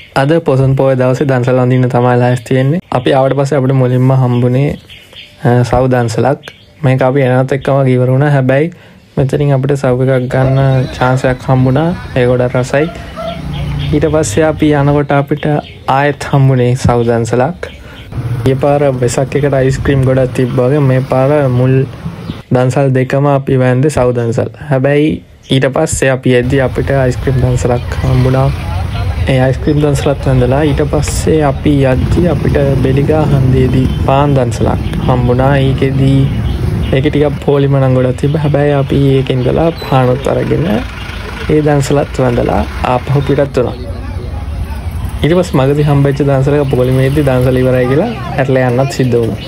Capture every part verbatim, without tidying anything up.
අද පොසොන් පොය දවසේ දන්සල් වඳින්න තමයි ලෑස්ති තියෙන්නේ. අපි ආවට පස්සේ අපිට මුලින්ම හම්බුනේ සව් දන්සලක්. මේක අපි එනත් එක්කම ගිවර වුණා. හැබැයි මෙතනින් අපිට සව් එකක් ගන්න chance එකක් හම්බුණා. ඒක ගොඩක් රසයි. ඊට පස්සේ අපි යනකොට අපිට ආයෙත් හම්බුනේ සව් දන්සලක්. මේ පාර වෙසක් එකට අයිස්ක්‍රීම් ගොඩක් තිබ්බා වගේ මේ පාර මුල් දන්සල් දෙකම අපි වැන්දේ සව් දන්සල්. හැබැයි ඊට පස්සේ අපි එද්දි අපිට අයිස්ක්‍රීම් දන්සලක් හම්බුණා. ඒ අයිස්ක්‍රීම් දන්සලත් වැන්දලා ඊට පස්සේ අපි යද්දි අපිට බෙලිගා හන්දියේදී පාන් දන්සලක් හම්බුණා. ඒකෙදී ඒක ටිකක් පොලිම නම් ගොඩක් තිබ්බා. හැබැයි අපි ඒකෙන් ගලා පානොත් අරගෙන ඒ දන්සලත් වැන්දලා ආපහු පිටත් වුණා. ඊට පස්සේ මගදී හම්බෙච්ච දන්සලක පොලිමේදී දන්සල ඉවරයි කියලා හැටලා යන්නත් සිද්ධ වුණා.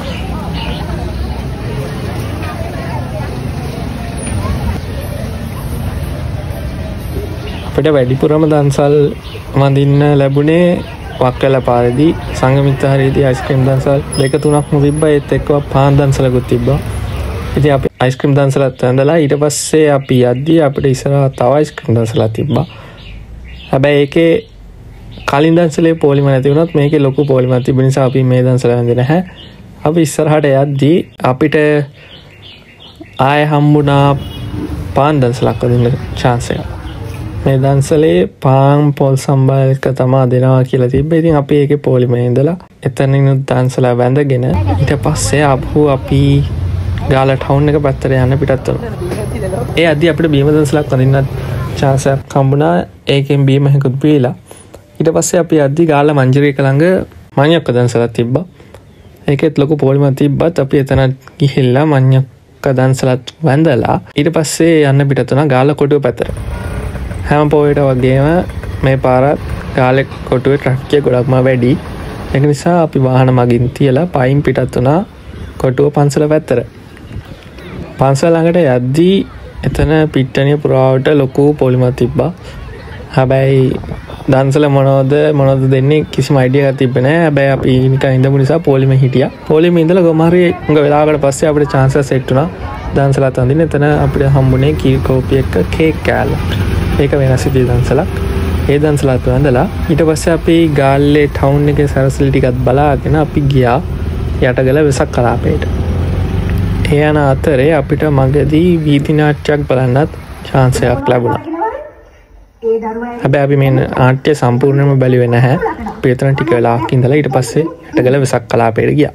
අපිට වැඩිපුරම දන්සල් වඳින්න ලැබුණේ වක්කල පාරේදී සංගමිත්ත හරියේදී අයිස්ක්‍රීම් දන්සල් දෙක තුනක්ම තිබ්බා. ඒත් එක්කව පාන් දන්සලකුත් තිබ්බා. ඉතින් අපි අයිස්ක්‍රීම් දන්සලත් වැඳලා ඊට පස්සේ අපි යද්දී අපිට ඉස්සරහා තව අයිස්ක්‍රීම් දන්සලක් තිබ්බා. හැබැයි ඒකේ කලින් දන්සලේ පොලිම නැති වුණත් මේකේ ලොකු පොලිමක් තිබෙන නිසා අපි මේ දන්සල වැඳේ නැහැ. අපි ඉස්සරහට යද්දී අපිට ආය හම්බුණා පාන් දන්සලක් වදින්න chance එකක්. මේ දන්සලේ පාන් පොල් සම්බාර එක තමයි දෙනවා කියලා තිබ්බේ. ඉතින් අපි ඒකේ පොලිමේ ඉඳලා එතනිනුත් දන්සලා වැඳගෙන ඊට පස්සේ ආපහු අපි ගාලා ටවුන් එක පැත්තට යන්න පිටත් වුණා. ඒ අද්දි අපිට බීම දන්සලක් වදින්න chance එකක් හම්බුණා. ඒකෙන් බීම එකකුත් බීලා ඊට පස්සේ අපි අද්දි ගාලා මංජරියක ළඟ මඤ්ඤක්ක දන්සලක් තිබ්බා. ඒකෙත් ලොකු පොලිමක් තිබ්බත් අපි එතන ගිහිල්ලා මඤ්ඤක්ක දන්සලත් වැඳලා ඊට පස්සේ යන්න පිටත් වුණා ගාලා කොටුව පැත්තට. හැම පොයට වගේම මේ පාරත් ගාලේ කොටුවේ ට්‍රැෆික් ගොඩක්ම වැඩි. ඒක නිසා අපි වාහන මගින් තියලා පයින් පිටත් වුණා කොටුව පන්සල පැත්තට. පන්සල ළඟට යද්දී එතන පිට්ටනිය පුරාවට ලොකු පොලිමක් තිබ්බා. හැබැයි දන්සල මොනවද මොනවද දෙන්නේ කිසිම අයිඩියා එකක් තිබ්බේ නැහැ. හැබැයි අපි නිකන් ඉඳපු නිසා පොලිමේ හිටියා. පොලිමේ ඉඳලා කොමාරි උඟ වෙලාවකට පස්සේ අපිට chance එක සෙට් වුණා. දන්සලත් අඳින්න එතන අපිට හම්බුනේ කී කෝපි එක කේක් කෑල්ල. ඒක වෙනස් විදිහේ දන්සලක්. ඒ දන්සලත් වැඳලා ඊට පස්සේ අපි ගාල්ලේ ටවුන් එකේ සරසලි ටිකක් බලාගෙන අපි ගියා යටගල වෙසක් කලාපයට. ඒ යන අතරේ අපිට මගදී වීදි නාට්‍යයක් බලන්නත් chance එකක් ලැබුණා. හැබැයි අපි මේ නාට්‍ය සම්පූර්ණයෙන්ම බැලුවේ නැහැ. අපි එතන ටික වෙලාවක් ඉඳලා ඊට පස්සේ යටගල වෙසක් කලාපයට ගියා.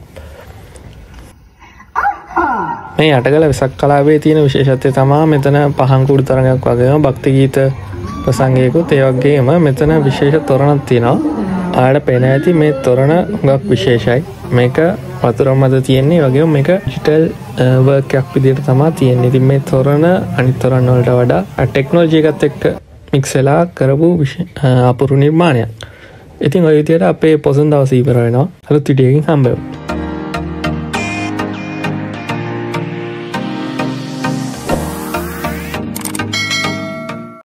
මේ යටගල වෙසක් කලාපයේ තියෙන විශේෂත්වය තමයි මෙතන පහන් කුඩු තරඟයක් වගේම භක්ති ගීත ප්‍රසංගයකුත් ඒ වගේම මෙතන විශේෂ තොරණක් තියෙනවා. ආඩ පේන ඇති මේ තොරණ හුඟක් විශේෂයි. මේක වතුර මත තියෙන්නේ වගේම මේක ඩිජිටල් වර්ක් එකක් විදිහට තමයි තියෙන්නේ. ඉතින් මේ තොරණ අනිත් තොරණ වලට වඩා ටෙක්නොලොජි එකත් එක්ක මික්ස් වෙලා කරපු අපූර්ව නිර්මාණයක්. ඉතින් ඔය විදිහට අපේ පොසොන් දවස ඉවර වෙනවා. අලුත් වීඩියෝ එකකින් හම්බ වෙමු.